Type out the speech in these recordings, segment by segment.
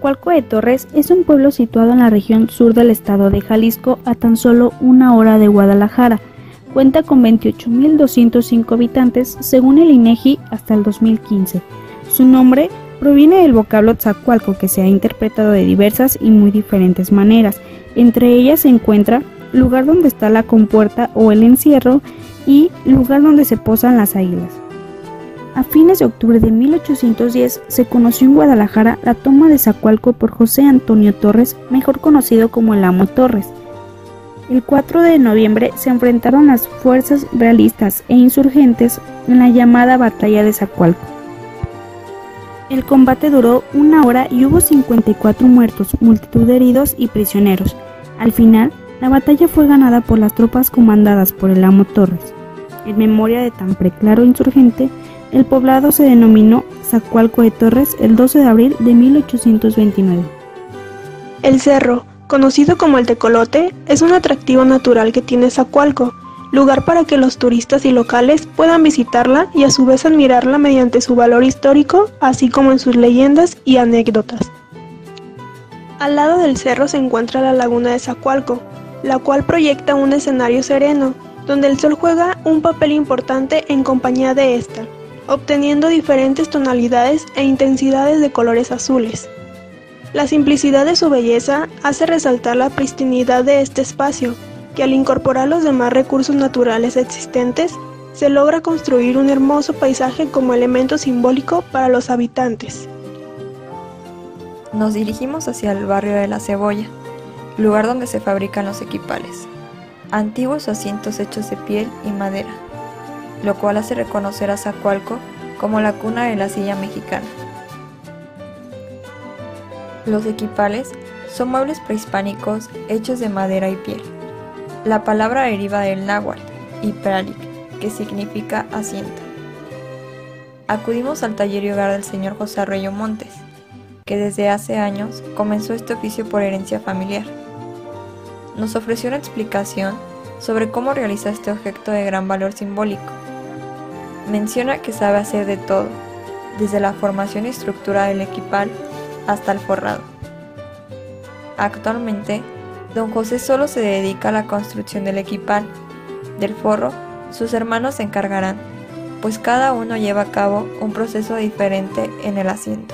Zacualco de Torres es un pueblo situado en la región sur del estado de Jalisco, a tan solo 1 hora de Guadalajara. Cuenta con 28.205 habitantes según el INEGI hasta el 2015. Su nombre proviene del vocablo Tzacualco, que se ha interpretado de diversas y muy diferentes maneras. Entre ellas se encuentra lugar donde está la compuerta o el encierro y lugar donde se posan las águilas. A fines de octubre de 1810 se conoció en Guadalajara la toma de Zacualco por José Antonio Torres, mejor conocido como el Amo Torres. El 4 de noviembre se enfrentaron las fuerzas realistas e insurgentes en la llamada Batalla de Zacualco. El combate duró 1 hora y hubo 54 muertos, multitud de heridos y prisioneros. Al final, la batalla fue ganada por las tropas comandadas por el Amo Torres. En memoria de tan preclaro insurgente, el poblado se denominó Zacualco de Torres el 12 de abril de 1829. El cerro, conocido como el Tecolote, es un atractivo natural que tiene Zacualco, lugar para que los turistas y locales puedan visitarla y a su vez admirarla mediante su valor histórico, así como en sus leyendas y anécdotas. Al lado del cerro se encuentra la laguna de Zacualco, la cual proyecta un escenario sereno, donde el sol juega un papel importante en compañía de esta, obteniendo diferentes tonalidades e intensidades de colores azules. La simplicidad de su belleza hace resaltar la pristinidad de este espacio, que al incorporar los demás recursos naturales existentes, se logra construir un hermoso paisaje como elemento simbólico para los habitantes. Nos dirigimos hacia el barrio de La Cebolla, lugar donde se fabrican los equipales, antiguos asientos hechos de piel y madera, lo cual hace reconocer a Zacualco como la cuna de la silla mexicana. Los equipales son muebles prehispánicos hechos de madera y piel. La palabra deriva del náhuatl, ipralic, que significa asiento. Acudimos al taller y hogar del señor José Arroyo Montes, que desde hace años comenzó este oficio por herencia familiar. Nos ofreció una explicación sobre cómo realiza este objeto de gran valor simbólico. Menciona que sabe hacer de todo, desde la formación y estructura del equipal hasta el forrado. Actualmente, don José solo se dedica a la construcción del equipal. Del forro, sus hermanos se encargarán, pues cada uno lleva a cabo un proceso diferente en el asiento.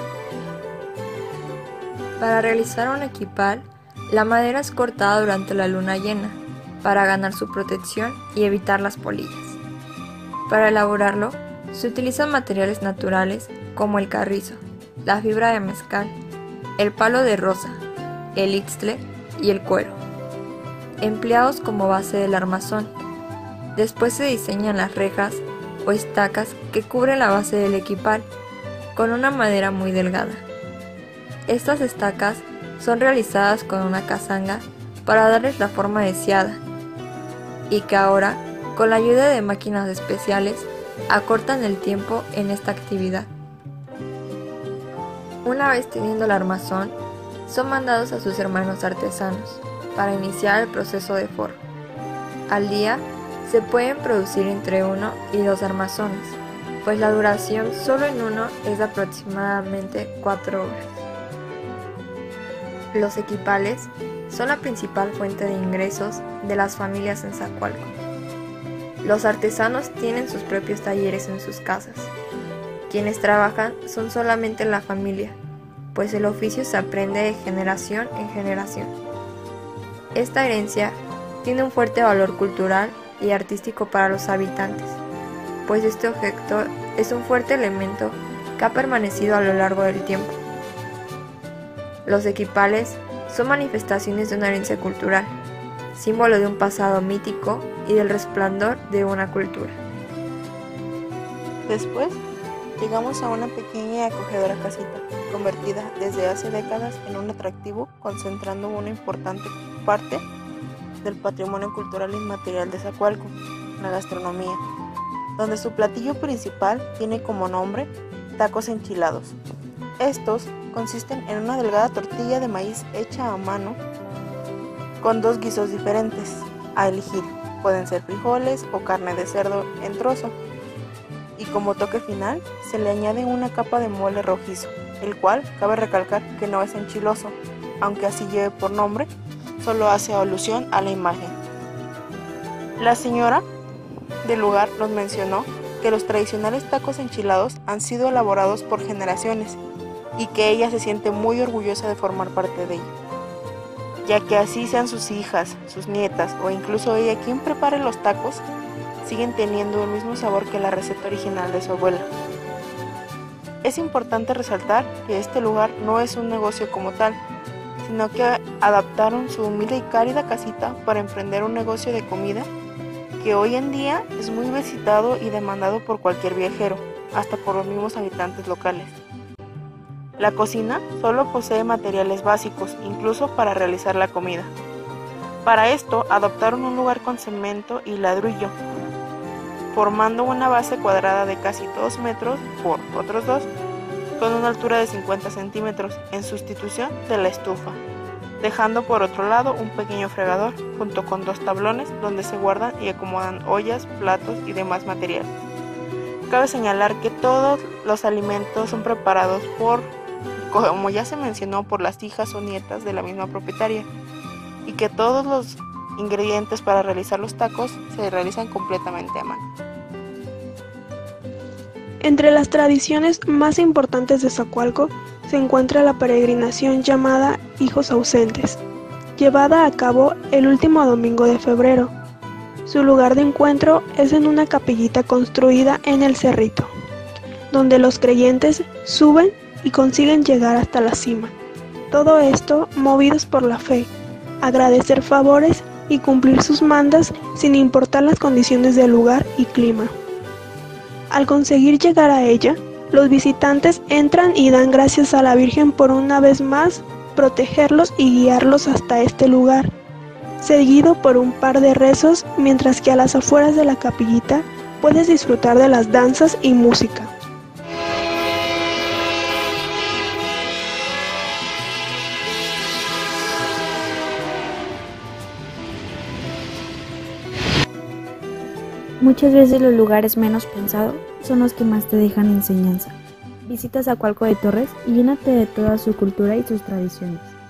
Para realizar un equipal, la madera es cortada durante la luna llena, para ganar su protección y evitar las polillas. Para elaborarlo, se utilizan materiales naturales como el carrizo, la fibra de mezcal, el palo de rosa, el ixtle y el cuero, empleados como base del armazón. Después se diseñan las rejas o estacas que cubren la base del equipal con una madera muy delgada. Estas estacas son realizadas con una casanga para darles la forma deseada y que ahora, con la ayuda de máquinas especiales, acortan el tiempo en esta actividad. Una vez teniendo el armazón, son mandados a sus hermanos artesanos para iniciar el proceso de forro. Al día se pueden producir entre 1 y 2 armazones, pues la duración solo en uno es de aproximadamente 4 horas. Los equipales son la principal fuente de ingresos de las familias en Zacualco. Los artesanos tienen sus propios talleres en sus casas. Quienes trabajan son solamente la familia, pues el oficio se aprende de generación en generación. Esta herencia tiene un fuerte valor cultural y artístico para los habitantes, pues este objeto es un fuerte elemento que ha permanecido a lo largo del tiempo. Los equipales son manifestaciones de una herencia cultural, símbolo de un pasado mítico y del resplandor de una cultura. Después, llegamos a una pequeña y acogedora casita, convertida desde hace décadas en un atractivo, concentrando una importante parte del patrimonio cultural inmaterial de Zacualco, la gastronomía, donde su platillo principal tiene como nombre tacos enchilados. Estos consisten en una delgada tortilla de maíz hecha a mano con 2 guisos diferentes a elegir. Pueden ser frijoles o carne de cerdo en trozo. Y como toque final se le añade una capa de mole rojizo, el cual, cabe recalcar que no es enchiloso, aunque así lleve por nombre, solo hace alusión a la imagen. La señora del lugar nos mencionó que los tradicionales tacos enchilados han sido elaborados por generaciones y que ella se siente muy orgullosa de formar parte de ello, ya que así sean sus hijas, sus nietas o incluso ella quien prepare los tacos, siguen teniendo el mismo sabor que la receta original de su abuela. Es importante resaltar que este lugar no es un negocio como tal, sino que adaptaron su humilde y cálida casita para emprender un negocio de comida que hoy en día es muy visitado y demandado por cualquier viajero, hasta por los mismos habitantes locales. La cocina solo posee materiales básicos, incluso para realizar la comida. Para esto adoptaron un lugar con cemento y ladrillo, formando una base cuadrada de casi 2 metros por otros 2, con una altura de 50 centímetros, en sustitución de la estufa, dejando por otro lado un pequeño fregador, junto con 2 tablones donde se guardan y acomodan ollas, platos y demás material. Cabe señalar que todos los alimentos son preparados como ya se mencionó, por las hijas o nietas de la misma propietaria, y que todos los ingredientes para realizar los tacos se realizan completamente a mano. Entre las tradiciones más importantes de Zacualco se encuentra la peregrinación llamada Hijos Ausentes, llevada a cabo el último domingo de febrero. Su lugar de encuentro es en una capillita construida en el cerrito, donde los creyentes suben y consiguen llegar hasta la cima. Todo esto movidos por la fe, agradecer favores y cumplir sus mandas sin importar las condiciones del lugar y clima. Al conseguir llegar a ella, los visitantes entran y dan gracias a la Virgen por una vez más protegerlos y guiarlos hasta este lugar, seguido por un par de rezos, mientras que a las afueras de la capillita puedes disfrutar de las danzas y música. Muchas veces los lugares menos pensados son los que más te dejan enseñanza. Visita Zacualco de Torres y llénate de toda su cultura y sus tradiciones.